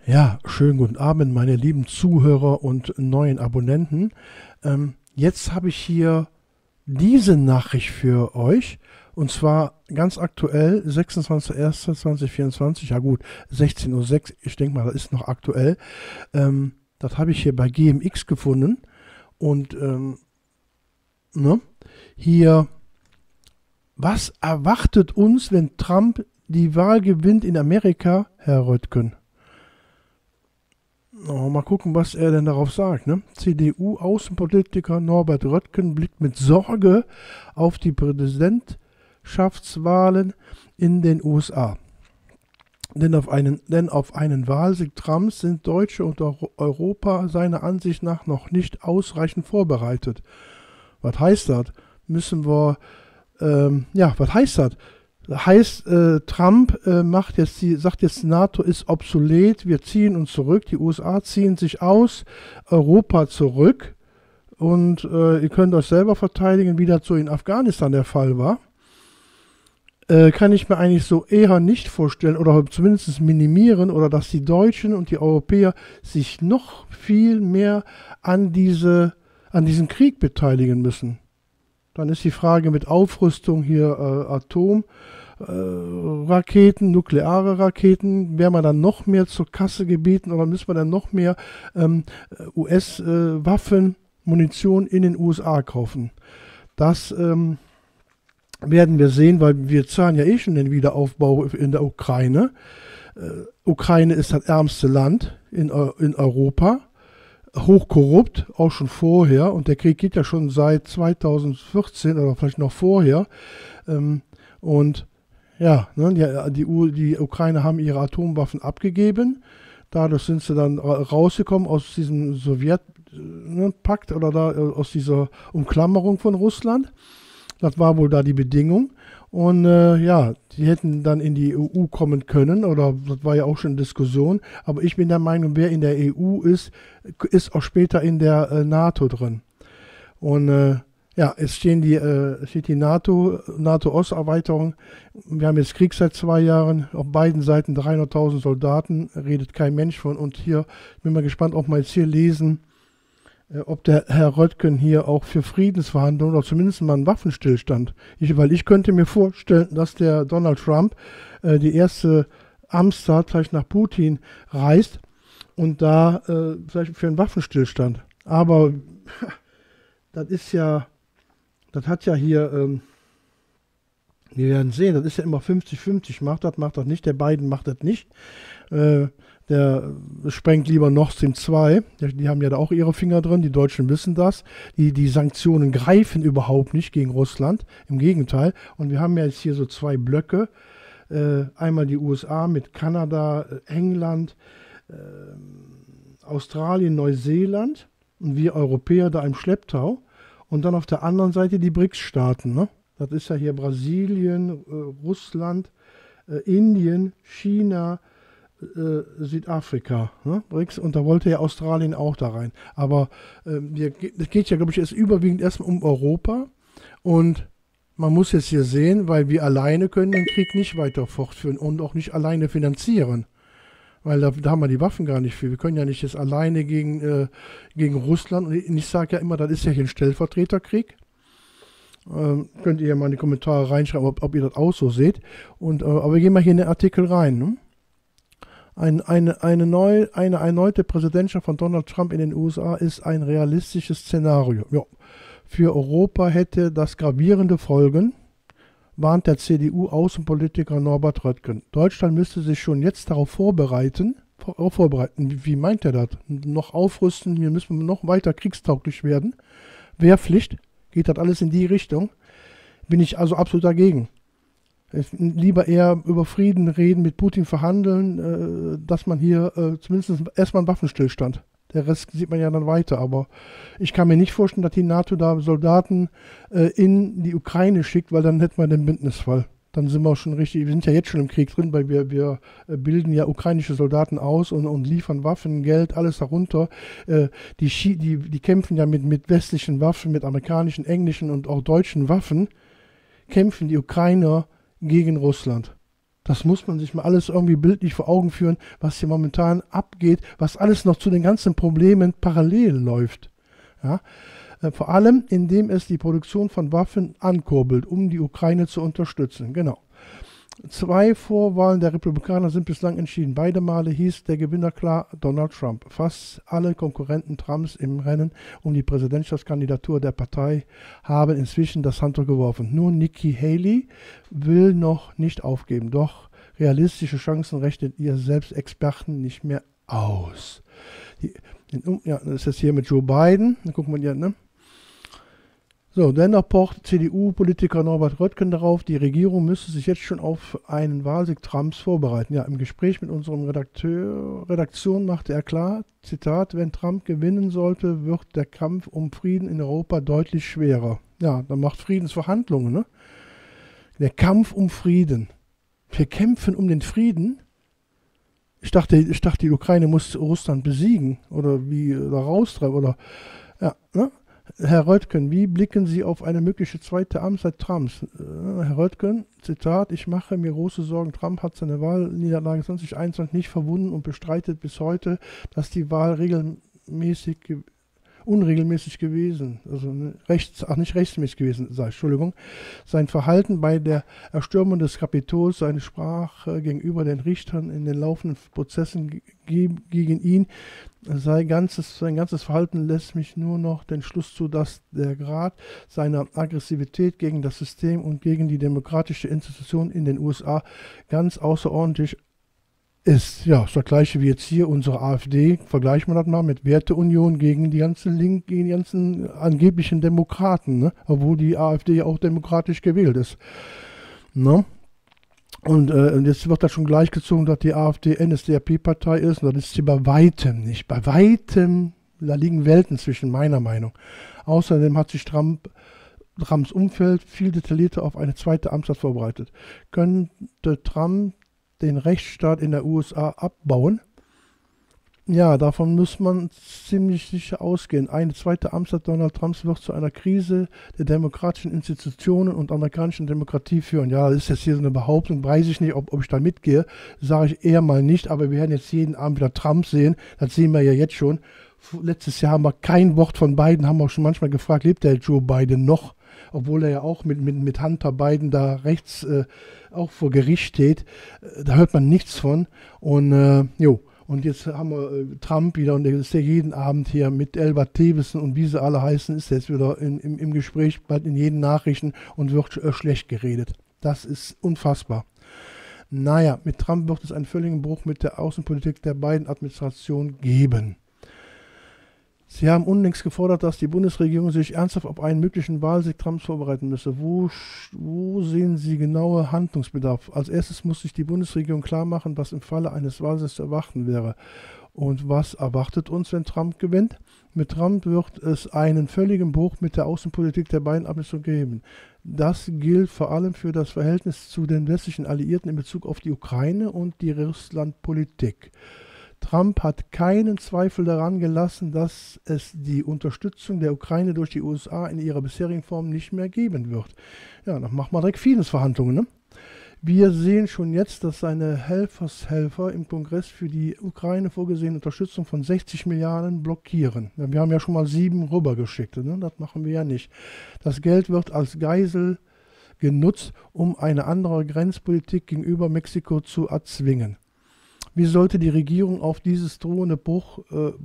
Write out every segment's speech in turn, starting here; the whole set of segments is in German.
Ja, schönen guten Abend, meine lieben Zuhörer und neuen Abonnenten. Jetzt habe ich hier diese Nachricht für euch. Und zwar ganz aktuell, 26.01.2024. Ja gut, 16:06 Uhr. Ich denke mal, das ist noch aktuell. Das habe ich hier bei GMX gefunden. Und ne? Hier, was erwartet uns, wenn Trump die Wahl gewinnt in Amerika, Herr Röttgen? Oh, mal gucken, was er denn darauf sagt. Ne? CDU-Außenpolitiker Norbert Röttgen blickt mit Sorge auf die Präsidentschaftswahlen in den USA. Denn auf einen Wahlsieg Trumps sind Deutsche und Europa seiner Ansicht nach noch nicht ausreichend vorbereitet. Was heißt das? Was heißt das? Heißt, Trump sagt jetzt, NATO ist obsolet, wir ziehen uns zurück, die USA ziehen sich aus, Europa zurück und ihr könnt euch selber verteidigen, wie das so in Afghanistan der Fall war. Kann ich mir eigentlich so eher nicht vorstellen oder zumindest minimieren oder dass die Deutschen und die Europäer sich noch viel mehr an diesen Krieg beteiligen müssen. Dann ist die Frage mit Aufrüstung hier Atomraketen, nukleare Raketen. Wäre man dann noch mehr zur Kasse gebeten oder müssen wir dann noch mehr US-Waffen, Munition in den USA kaufen? Das werden wir sehen, weil wir zahlen ja eh schon den Wiederaufbau in der Ukraine. Ukraine ist das ärmste Land in Europa. Hochkorrupt, auch schon vorher. Und der Krieg geht ja schon seit 2014 oder vielleicht noch vorher. Und ja, ne, die Ukraine haben ihre Atomwaffen abgegeben. Dadurch sind sie dann rausgekommen aus diesem Sowjetpakt oder da aus dieser Umklammerung von Russland. Das war wohl da die Bedingung. Und die hätten dann in die EU kommen können, oder das war ja auch schon Diskussion. Aber ich bin der Meinung, wer in der EU ist, ist auch später in der NATO drin. Und es steht die NATO-Osterweiterung. Wir haben jetzt Krieg seit 2 Jahren, auf beiden Seiten 300.000 Soldaten, redet kein Mensch von. Und hier, bin mal gespannt, ob wir jetzt hier lesen, ob der Herr Röttgen hier auch für Friedensverhandlungen oder zumindest mal einen Waffenstillstand. Weil ich könnte mir vorstellen, dass der Donald Trump die erste Amtszeit vielleicht nach Putin reist und da vielleicht für einen Waffenstillstand. Aber das hat ja hier, wir werden sehen, das ist ja immer 50-50, macht das nicht, der Biden macht das nicht. Der sprengt lieber Nord Stream 2. Die haben ja da auch ihre Finger drin. Die Deutschen wissen das. Die Sanktionen greifen überhaupt nicht gegen Russland. Im Gegenteil. Und wir haben ja jetzt hier so 2 Blöcke. Einmal die USA mit Kanada, England, Australien, Neuseeland. Und wir Europäer da im Schlepptau. Und dann auf der anderen Seite die BRICS-Staaten. Ne? Das ist ja hier Brasilien, Russland, Indien, China, Südafrika, ne? BRICS, und da wollte ja Australien auch da rein. Aber es geht ja, glaube ich, erst überwiegend erstmal um Europa. Und man muss jetzt hier sehen, weil wir alleine können den Krieg nicht weiter fortführen und auch nicht alleine finanzieren. Weil da haben wir die Waffen gar nicht für. Wir können ja nicht jetzt alleine gegen Russland. Und ich sage ja immer, das ist ja hier ein Stellvertreterkrieg. Könnt ihr ja mal in die Kommentare reinschreiben, ob ihr das auch so seht. Aber wir gehen mal hier in den Artikel rein. Ne? Eine erneute Präsidentschaft von Donald Trump in den USA ist ein realistisches Szenario. Ja. Für Europa hätte das gravierende Folgen, warnt der CDU-Außenpolitiker Norbert Röttgen. Deutschland müsste sich schon jetzt darauf vorbereiten. Wie meint er das? Noch aufrüsten, hier müssen wir noch weiter kriegstauglich werden. Wehrpflicht, geht das alles in die Richtung? Bin ich also absolut dagegen. Lieber eher über Frieden reden, mit Putin verhandeln, dass man hier zumindest erstmal einen Waffenstillstand. Der Rest sieht man ja dann weiter. Aber ich kann mir nicht vorstellen, dass die NATO da Soldaten in die Ukraine schickt, weil dann hätten wir den Bündnisfall. Dann sind wir auch schon richtig, wir sind ja jetzt schon im Krieg drin, weil wir bilden ja ukrainische Soldaten aus und liefern Waffen, Geld, alles darunter. Die kämpfen ja mit westlichen Waffen, mit amerikanischen, englischen und auch deutschen Waffen, kämpfen die Ukrainer gegen Russland. Das muss man sich mal alles irgendwie bildlich vor Augen führen, was hier momentan abgeht, was alles noch zu den ganzen Problemen parallel läuft. Ja? Vor allem, indem es die Produktion von Waffen ankurbelt, um die Ukraine zu unterstützen. Genau. 2 Vorwahlen der Republikaner sind bislang entschieden. Beide Male hieß der Gewinner klar Donald Trump. Fast alle Konkurrenten Trumps im Rennen um die Präsidentschaftskandidatur der Partei haben inzwischen das Handtuch geworfen. Nur Nikki Haley will noch nicht aufgeben. Doch realistische Chancen rechnet ihr selbst Experten nicht mehr aus. Ja, das ist jetzt hier mit Joe Biden. Dann gucken wir hier, ne? So, dennoch pocht CDU-Politiker Norbert Röttgen darauf, die Regierung müsse sich jetzt schon auf einen Wahlsieg Trumps vorbereiten. Ja, im Gespräch mit unserem Redaktion machte er klar, Zitat, wenn Trump gewinnen sollte, wird der Kampf um Frieden in Europa deutlich schwerer. Ja, dann macht Friedensverhandlungen, ne? Der Kampf um Frieden. Wir kämpfen um den Frieden. Ich dachte, die Ukraine muss Russland besiegen oder raustreiben oder, ja, ne? Herr Röttgen, wie blicken Sie auf eine mögliche zweite Amtszeit Trumps? Herr Röttgen, Zitat, ich mache mir große Sorgen. Trump hat seine Wahlniederlage 2021 nicht verwunden und bestreitet bis heute, dass die Wahl unregelmäßig gewesen, also nicht rechtsmäßig gewesen sei, Entschuldigung. Sein Verhalten bei der Erstürmung des Kapitols, seine Sprache gegenüber den Richtern in den laufenden Prozessen gegen ihn, sein ganzes Verhalten lässt mich nur noch den Schluss zu, dass der Grad seiner Aggressivität gegen das System und gegen die demokratische Institution in den USA ganz außerordentlich ist. Ja, das gleiche wie jetzt hier unsere AfD. Vergleichen wir das mal mit Werteunion gegen die ganzen angeblichen Demokraten, ne? Obwohl die AfD ja auch demokratisch gewählt ist. Ne? Und jetzt wird da schon gleichgezogen, dass die AfD NSDAP-Partei ist. Und das ist sie bei weitem nicht. Bei weitem, da liegen Welten zwischen, meiner Meinung. Außerdem hat sich Trumps Umfeld viel detaillierter auf eine zweite Amtszeit vorbereitet. Könnte Trump den Rechtsstaat in der USA abbauen? Ja, davon muss man ziemlich sicher ausgehen. Eine zweite Amtszeit Donald Trumps wird zu einer Krise der demokratischen Institutionen und amerikanischen Demokratie führen. Ja, das ist jetzt hier so eine Behauptung, weiß ich nicht, ob ich da mitgehe, sage ich eher mal nicht, aber wir werden jetzt jeden Abend wieder Trump sehen, das sehen wir ja jetzt schon. Letztes Jahr haben wir kein Wort von Biden, haben wir auch schon manchmal gefragt, lebt der Joe Biden noch? Obwohl er ja auch mit Hunter Biden da rechts auch vor Gericht steht. Da hört man nichts von. Und und jetzt haben wir Trump wieder und der ist ja jeden Abend hier mit Elbert Thewesen und wie sie alle heißen, ist jetzt wieder im Gespräch, bald in jeden Nachrichten und wird schlecht geredet. Das ist unfassbar. Naja, mit Trump wird es einen völligen Bruch mit der Außenpolitik der beiden Administrationen geben. Sie haben unlängst gefordert, dass die Bundesregierung sich ernsthaft auf einen möglichen Wahlsieg Trumps vorbereiten müsse. Wo sehen Sie genaue Handlungsbedarf? Als erstes muss sich die Bundesregierung klar machen, was im Falle eines Wahlsiegs zu erwarten wäre. Und was erwartet uns, wenn Trump gewinnt? Mit Trump wird es einen völligen Bruch mit der Außenpolitik der beiden Administrationen geben. Das gilt vor allem für das Verhältnis zu den westlichen Alliierten in Bezug auf die Ukraine und die Russlandpolitik. Trump hat keinen Zweifel daran gelassen, dass es die Unterstützung der Ukraine durch die USA in ihrer bisherigen Form nicht mehr geben wird. Ja, dann machen wir direkt Friedensverhandlungen, ne? Wir sehen schon jetzt, dass seine Helfershelfer im Kongress für die Ukraine vorgesehene Unterstützung von 60 Milliarden blockieren. Ja, wir haben ja schon mal 7 rübergeschickt, ne? Das machen wir ja nicht. Das Geld wird als Geisel genutzt, um eine andere Grenzpolitik gegenüber Mexiko zu erzwingen. Wie sollte die Regierung auf dieses drohende Bruch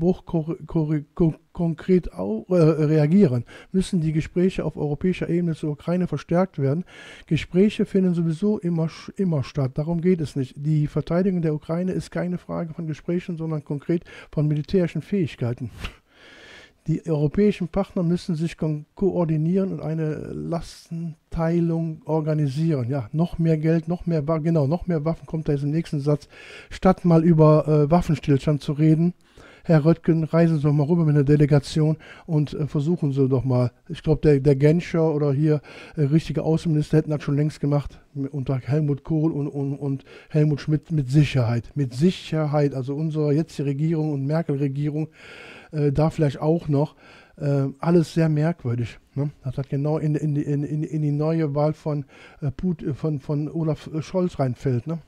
konkret reagieren? Müssen die Gespräche auf europäischer Ebene zur Ukraine verstärkt werden? Gespräche finden sowieso immer statt, darum geht es nicht. Die Verteidigung der Ukraine ist keine Frage von Gesprächen, sondern konkret von militärischen Fähigkeiten. Die europäischen Partner müssen sich koordinieren und eine Lastenteilung organisieren. Ja, noch mehr Geld, noch mehr Waffen kommt da jetzt im nächsten Satz. Statt mal über Waffenstillstand zu reden, Herr Röttgen, reisen Sie doch mal rüber mit einer Delegation und versuchen Sie doch mal. Ich glaube, der Genscher oder hier richtige Außenminister hätten das schon längst gemacht, unter Helmut Kohl und Helmut Schmidt mit Sicherheit. Mit Sicherheit, also unsere jetzige Regierung und Merkel-Regierung, da vielleicht auch noch, Alles sehr merkwürdig. Ne? Das hat genau in die neue Wahl von Olaf Scholz reinfällt. Ne?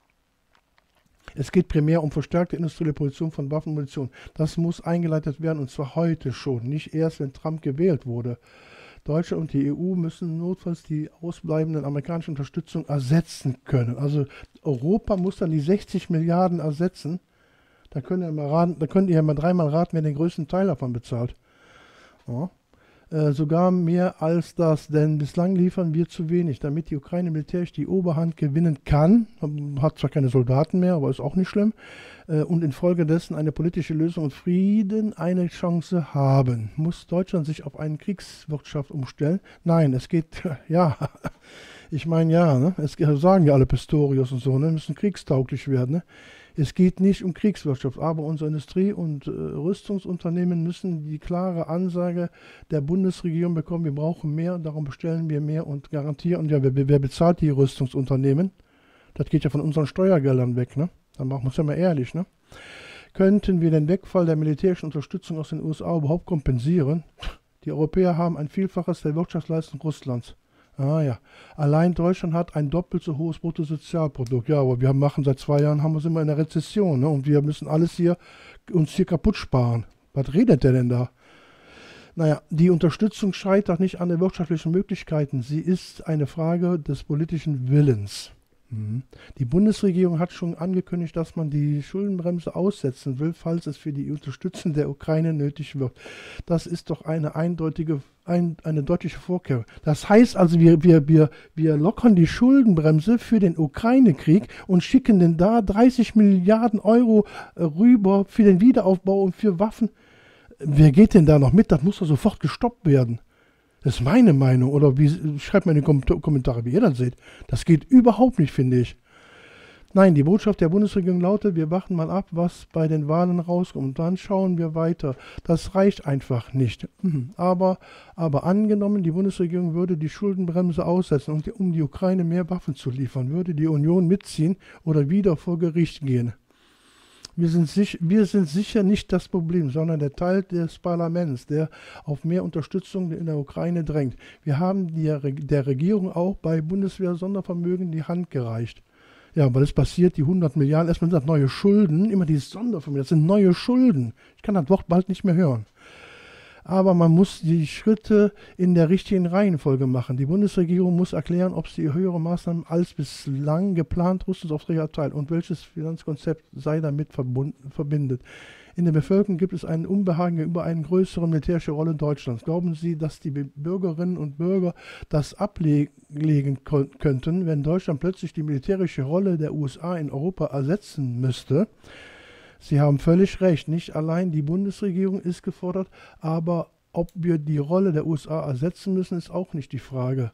Es geht primär um verstärkte industrielle Produktion von Waffen und Munition. Das muss eingeleitet werden und zwar heute schon, nicht erst, wenn Trump gewählt wurde. Deutschland und die EU müssen notfalls die ausbleibenden amerikanische Unterstützung ersetzen können. Also Europa muss dann die 60 Milliarden ersetzen. Da könnt ihr ja mal dreimal raten, wer den größten Teil davon bezahlt. Ja. Sogar mehr als das, denn bislang liefern wir zu wenig, damit die Ukraine militärisch die Oberhand gewinnen kann. Hat zwar keine Soldaten mehr, aber ist auch nicht schlimm. Und infolgedessen eine politische Lösung und Frieden eine Chance haben. Muss Deutschland sich auf eine Kriegswirtschaft umstellen? Nein, es geht, ja, ich meine ja, ne? Es sagen ja alle Pistorius und so, ne? Müssen kriegstauglich werden, ne? Es geht nicht um Kriegswirtschaft, aber unsere Industrie- und Rüstungsunternehmen müssen die klare Ansage der Bundesregierung bekommen, wir brauchen mehr, darum bestellen wir mehr und garantieren. Und ja, wer bezahlt die Rüstungsunternehmen? Das geht ja von unseren Steuergeldern weg, ne? Dann machen wir uns ja mal ehrlich, ne? Könnten wir den Wegfall der militärischen Unterstützung aus den USA überhaupt kompensieren? Die Europäer haben ein Vielfaches der Wirtschaftsleistung Russlands. Ah ja, allein Deutschland hat ein doppelt so hohes Bruttosozialprodukt. Ja, aber wir machen seit 2 Jahren, haben wir immer in der Rezession, ne? Und wir müssen uns hier kaputt sparen. Was redet der denn da? Naja, die Unterstützung scheitert nicht an den wirtschaftlichen Möglichkeiten. Sie ist eine Frage des politischen Willens. Die Bundesregierung hat schon angekündigt, dass man die Schuldenbremse aussetzen will, falls es für die Unterstützung der Ukraine nötig wird. Das ist doch eine deutliche Vorkehrung. Das heißt also, wir lockern die Schuldenbremse für den Ukraine-Krieg und schicken denn da 30 Milliarden Euro rüber für den Wiederaufbau und für Waffen. Wer geht denn da noch mit? Das muss doch sofort gestoppt werden. Das ist meine Meinung. Oder schreibt mal in die Kommentare, wie ihr das seht. Das geht überhaupt nicht, finde ich. Nein, die Botschaft der Bundesregierung lautet, wir warten mal ab, was bei den Wahlen rauskommt. Und dann schauen wir weiter. Das reicht einfach nicht. Aber angenommen, die Bundesregierung würde die Schuldenbremse aussetzen, um die Ukraine mehr Waffen zu liefern, würde die Union mitziehen oder wieder vor Gericht gehen. Wir sind sicher nicht das Problem, sondern der Teil des Parlaments, der auf mehr Unterstützung in der Ukraine drängt. Wir haben der Regierung auch bei Bundeswehr-Sondervermögen die Hand gereicht. Ja, weil es passiert, die 100 Milliarden, erstmal sind das neue Schulden, immer dieses Sondervermögen, das sind neue Schulden. Ich kann das Wort bald nicht mehr hören. Aber man muss die Schritte in der richtigen Reihenfolge machen. Die Bundesregierung muss erklären, ob sie höhere Maßnahmen als bislang geplant Rüstungsaufträge erteilt und welches Finanzkonzept sei damit verbindet. In der Bevölkerung gibt es ein Unbehagen über eine größere militärische Rolle Deutschlands. Glauben Sie, dass die Bürgerinnen und Bürger das ablegen könnten, wenn Deutschland plötzlich die militärische Rolle der USA in Europa ersetzen müsste? Sie haben völlig recht, nicht allein die Bundesregierung ist gefordert, aber ob wir die Rolle der USA ersetzen müssen, ist auch nicht die Frage.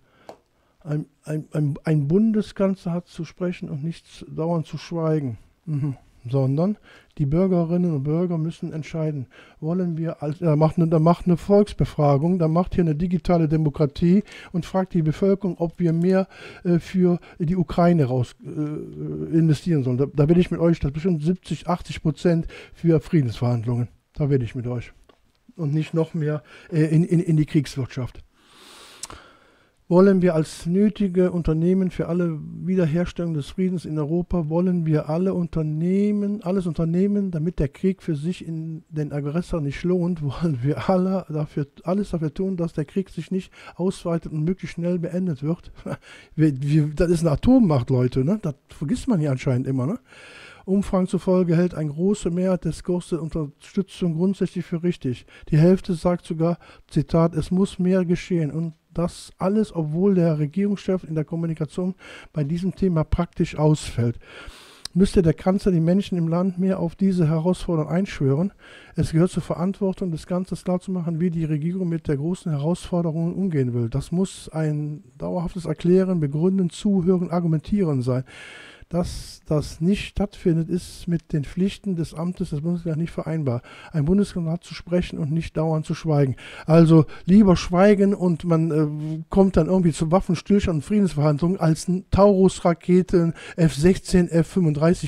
Ein Bundeskanzler hat zu sprechen und nicht dauernd zu schweigen, sondern die Bürgerinnen und Bürger müssen entscheiden. Wollen wir, er macht eine Volksbefragung, da macht hier eine digitale Demokratie und fragt die Bevölkerung, ob wir mehr für die Ukraine investieren sollen. Da will ich mit euch, das ist bestimmt 70-80% für Friedensverhandlungen. Da will ich mit euch. Und nicht noch mehr in die Kriegswirtschaft. Wollen wir als nötige Unternehmen für alle Wiederherstellung des Friedens in Europa, wollen wir alles unternehmen, damit der Krieg für sich in den Aggressor nicht lohnt, wollen wir alles dafür tun, dass der Krieg sich nicht ausweitet und möglichst schnell beendet wird. Das ist eine Atommacht, Leute, ne? Das vergisst man hier anscheinend immer, ne? Umfragen zufolge hält eine große Mehrheit des Kurses der Unterstützung grundsätzlich für richtig. Die Hälfte sagt sogar, Zitat, es muss mehr geschehen und das alles, obwohl der Regierungschef in der Kommunikation bei diesem Thema praktisch ausfällt. Müsste der Kanzler die Menschen im Land mehr auf diese Herausforderung einschwören? Es gehört zur Verantwortung des Ganzen klarzumachen, wie die Regierung mit der großen Herausforderung umgehen will. Das muss ein dauerhaftes Erklären, Begründen, Zuhören, Argumentieren sein. Dass das nicht stattfindet, ist mit den Pflichten des Amtes des Bundeskanzlers nicht vereinbar. Ein Bundeskanzler hat zu sprechen und nicht dauernd zu schweigen. Also lieber schweigen und man kommt dann irgendwie zu Waffenstillstand und Friedensverhandlungen, als Taurus-Raketen, F-16,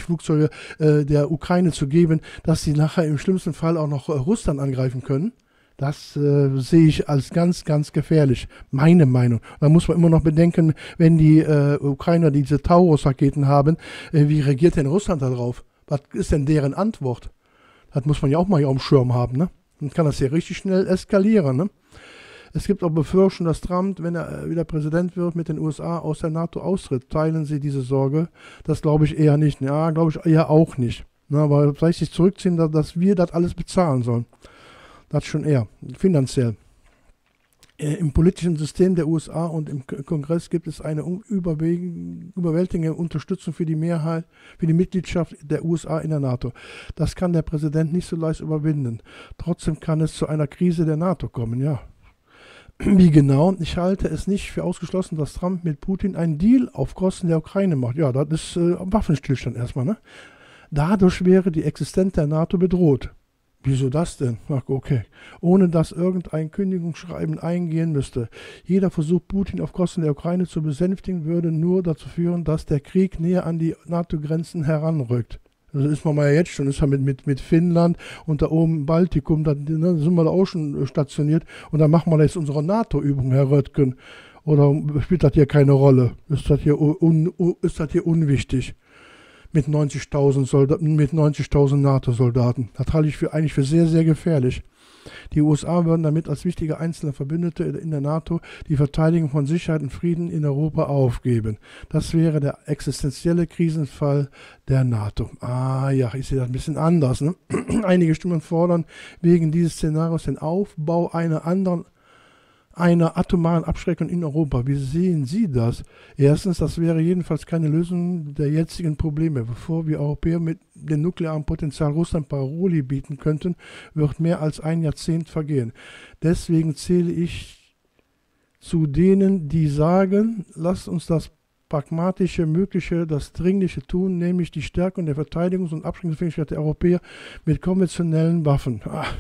F-35 Flugzeuge der Ukraine zu geben, dass sie nachher im schlimmsten Fall auch noch Russland angreifen können. Das sehe ich als ganz, ganz gefährlich. Meine Meinung. Da muss man immer noch bedenken, wenn die Ukrainer diese Taurus-Raketen haben, wie reagiert denn Russland darauf? Was ist denn deren Antwort? Das muss man ja auch mal auf dem Schirm haben, ne? Dann kann das ja richtig schnell eskalieren, ne? Es gibt auch Befürchtungen, dass Trump, wenn er wieder Präsident wird, mit den USA aus der NATO austritt. Teilen Sie diese Sorge? Das glaube ich eher nicht. Ja, glaube ich eher auch nicht. Na, aber vielleicht sich zurückziehen, dass wir das alles bezahlen sollen. Das schon eher, finanziell. Im politischen System der USA und im Kongress gibt es eine überwältigende Unterstützung für die Mehrheit, für die Mitgliedschaft der USA in der NATO. Das kann der Präsident nicht so leicht überwinden. Trotzdem kann es zu einer Krise der NATO kommen, ja. Wie genau? Ich halte es nicht für ausgeschlossen, dass Trump mit Putin einen Deal auf Kosten der Ukraine macht. Ja, das ist Waffenstillstand erstmal, ne? Dadurch wäre die Existenz der NATO bedroht. Wieso das denn? Ach, okay. Ohne dass irgendein Kündigungsschreiben eingehen müsste. Jeder Versuch, Putin auf Kosten der Ukraine zu besänftigen, würde nur dazu führen, dass der Krieg näher an die NATO-Grenzen heranrückt. Das ist man mal jetzt schon, ist ja mit Finnland und da oben im Baltikum, da sind wir da auch schon stationiert und dann machen wir jetzt unsere NATO-Übung, Herr Röttgen. Oder spielt das hier keine Rolle? Ist das hier unwichtig? Mit 90.000 NATO-Soldaten. Das halte ich eigentlich für sehr, sehr gefährlich. Die USA würden damit als wichtige einzelne Verbündete in der NATO die Verteidigung von Sicherheit und Frieden in Europa aufgeben. Das wäre der existenzielle Krisenfall der NATO. Ah ja, ich sehe das ein bisschen anders, ne? Einige Stimmen fordern wegen dieses Szenarios den Aufbau einer atomaren Abschreckung in Europa. Wie sehen Sie das? Erstens, das wäre jedenfalls keine Lösung der jetzigen Probleme. Bevor wir Europäer mit dem nuklearen Potenzial Russland Paroli bieten könnten, wird mehr als ein Jahrzehnt vergehen. Deswegen zähle ich zu denen, die sagen, lasst uns das pragmatische, mögliche, das Dringliche tun, nämlich die Stärkung der Verteidigungs- und Abschreckungsfähigkeit der Europäer mit konventionellen Waffen.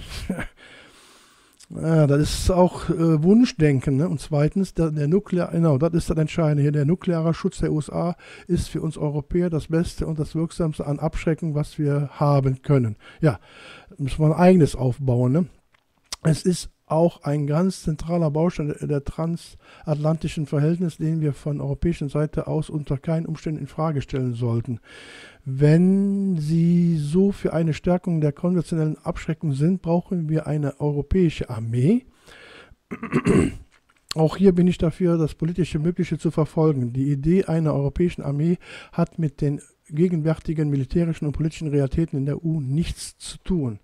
Ja, das ist auch Wunschdenken, ne? Und zweitens, genau, das ist das Entscheidende hier. Der nukleare Schutz der USA ist für uns Europäer das Beste und das Wirksamste an Abschrecken, was wir haben können. Ja, müssen wir ein eigenes aufbauen, ne? Es ist auch ein ganz zentraler Baustein der transatlantischen Verhältnisse, den wir von europäischer Seite aus unter keinen Umständen in Frage stellen sollten. Wenn Sie so für eine Stärkung der konventionellen Abschreckung sind, brauchen wir eine europäische Armee. Auch hier bin ich dafür, das politische Mögliche zu verfolgen. Die Idee einer europäischen Armee hat mit den gegenwärtigen militärischen und politischen Realitäten in der EU nichts zu tun.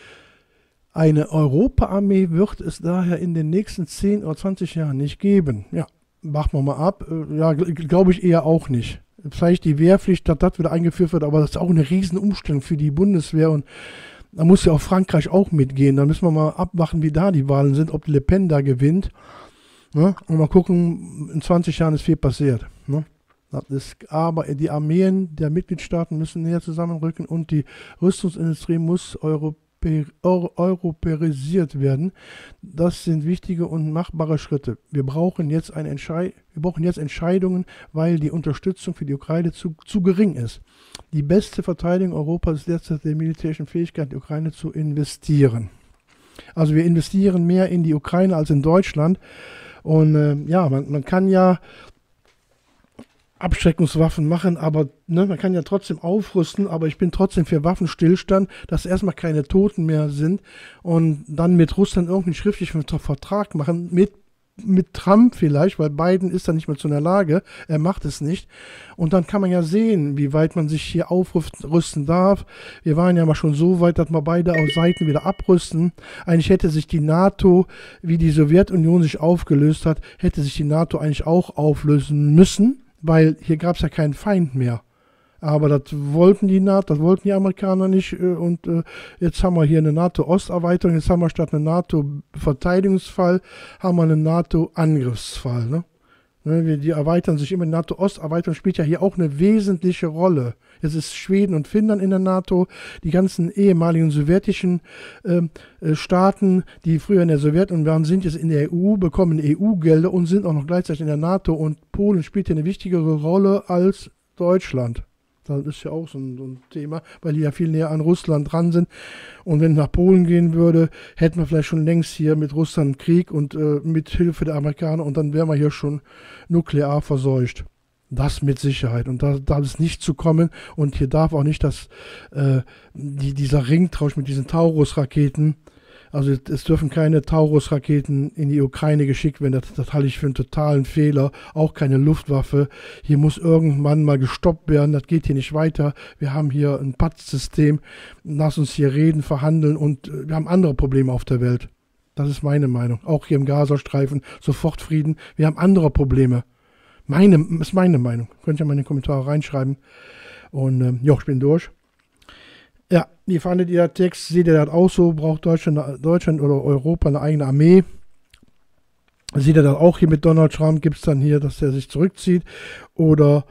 Eine Europa-Armee wird es daher in den nächsten 10 oder 20 Jahren nicht geben. Ja, warten wir mal ab. Ja, glaube ich eher auch nicht. Vielleicht die Wehrpflicht, dass das wieder eingeführt wird, aber das ist auch eine Riesenumstellung für die Bundeswehr und da muss ja auch Frankreich auch mitgehen. Da müssen wir mal abwarten, wie da die Wahlen sind, ob Le Pen da gewinnt. Ne? Und mal gucken, in 20 Jahren ist viel passiert. Ne? Aber die Armeen der Mitgliedstaaten müssen näher zusammenrücken und die Rüstungsindustrie muss europäisiert werden. Das sind wichtige und machbare Schritte. Wir brauchen jetzt Entscheidungen, weil die Unterstützung für die Ukraine zu gering ist. Die beste Verteidigung Europas ist derzeit der militärischen Fähigkeit, die Ukraine zu investieren. Also wir investieren mehr in die Ukraine als in Deutschland. Und ja, man kann ja Abschreckungswaffen machen, aber ne, man kann ja trotzdem aufrüsten, aber ich bin trotzdem für Waffenstillstand, dass erstmal keine Toten mehr sind und dann mit Russland irgendeinen schriftlichen Vertrag machen, mit Trump vielleicht, weil Biden ist da nicht mehr zu einer Lage, er macht es nicht. Und dann kann man ja sehen, wie weit man sich hier aufrüsten darf. Wir waren ja mal schon so weit, dass wir beide Seiten wieder abrüsten. Eigentlich hätte sich die NATO, wie die Sowjetunion sich aufgelöst hat, hätte sich die NATO eigentlich auch auflösen müssen, weil hier gab es ja keinen Feind mehr. Aber das wollten die Amerikaner nicht und jetzt haben wir hier eine NATO-Osterweiterung, jetzt haben wir statt einem NATO-Verteidigungsfall, haben wir einen NATO-Angriffsfall. Ne? Die erweitern sich immer, die NATO-Osterweiterung spielt ja hier auch eine wesentliche Rolle. Jetzt ist Schweden und Finnland in der NATO, die ganzen ehemaligen sowjetischen Staaten, die früher in der Sowjetunion waren, sind jetzt in der EU, bekommen EU-Gelder und sind auch noch gleichzeitig in der NATO und Polen spielt hier eine wichtigere Rolle als Deutschland. Das ist ja auch so ein Thema, weil die ja viel näher an Russland dran sind. Und wenn es nach Polen gehen würde, hätten wir vielleicht schon längst hier mit Russland einen Krieg und mit Hilfe der Amerikaner und dann wären wir hier schon nuklear verseucht. Das mit Sicherheit. Und da darf es nicht zu kommen. Und hier darf auch nicht dieser Ringtausch mit diesen Taurus-Raketen, also es dürfen keine Taurus-Raketen in die Ukraine geschickt werden. Das halte ich für einen totalen Fehler. Auch keine Luftwaffe. Hier muss irgendwann mal gestoppt werden. Das geht hier nicht weiter. Wir haben hier ein PAZ-System. Lass uns hier reden, verhandeln und wir haben andere Probleme auf der Welt. Das ist meine Meinung. Auch hier im Gazastreifen sofort Frieden. Wir haben andere Probleme. Ist meine Meinung. Könnt ihr mal in die Kommentare reinschreiben. Und ich bin durch. Ja, wie fandet ihr den Text? Seht ihr das auch so? Braucht Deutschland oder Europa eine eigene Armee? Seht ihr das auch hier mit Donald Trump? Gibt es dann hier, dass er sich zurückzieht? Oder,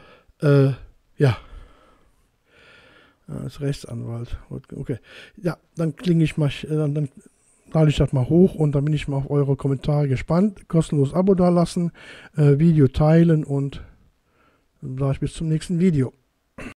als Rechtsanwalt. Okay. Ja, dann klinge ich mal, dann lade ich das mal hoch und dann bin ich mal auf eure Kommentare gespannt. Kostenlos Abo da lassen, Video teilen und dann sage ich bis zum nächsten Video.